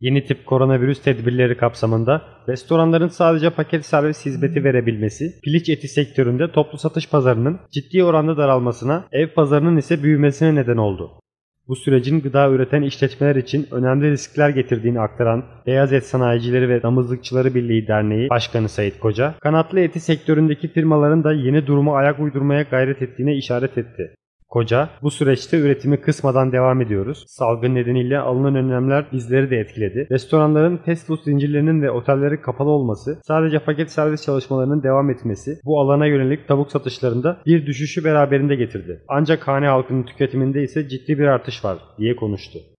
Yeni tip koronavirüs tedbirleri kapsamında restoranların sadece paket servis hizmeti verebilmesi, piliç eti sektöründe toplu satış pazarının ciddi oranda daralmasına, ev pazarının ise büyümesine neden oldu. Bu sürecin gıda üreten işletmeler için önemli riskler getirdiğini aktaran Beyaz Et Sanayicileri ve Damızlıkçıları Birliği Derneği Başkanı Sait Koca, kanatlı eti sektöründeki firmaların da yeni duruma ayak uydurmaya gayret ettiğine işaret etti. Koca, bu süreçte üretimi kısmadan devam ediyoruz. Salgın nedeniyle alınan önlemler bizleri de etkiledi. Restoranların, fast food zincirlerinin ve otellerin kapalı olması, sadece paket servis çalışmalarının devam etmesi bu alana yönelik tavuk satışlarında bir düşüşü beraberinde getirdi. Ancak hane halkının tüketiminde ise ciddi bir artış var diye konuştu.